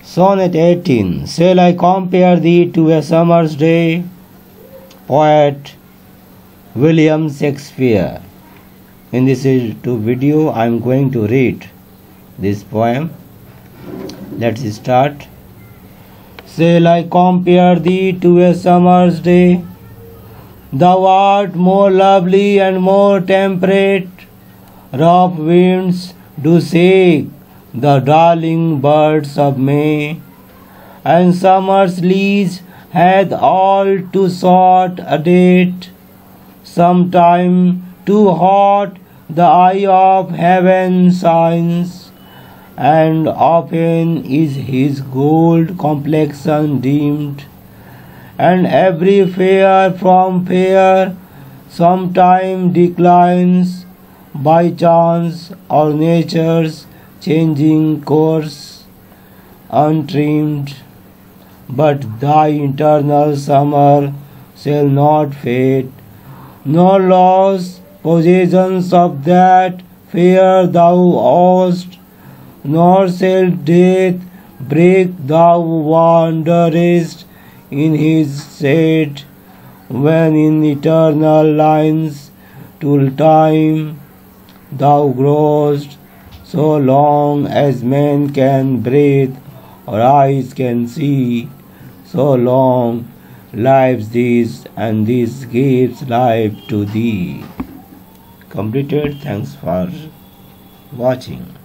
Sonnet 18. Shall I compare thee to a summer's day? Poet William Shakespeare. In this video I am going to read this poem. Let's start. Shall I compare thee to a summer's day? Thou art more lovely and more temperate. Rough winds do shake the darling birds of May, and summer's lease hath all too short a date. Sometime too hot the eye of heaven shines, and often is his gold complexion dimmed, and every fair from fair sometime declines by chance or nature's changing course untrimmed. But thy eternal summer shall not fade, nor lose possessions of that fair thou owest, nor shall death break thou wanderest in his shade, when in eternal lines till time thou growest so long as man can breathe or eyes can see. So long lives this, and this gives life to thee. Completed. Thanks for watching.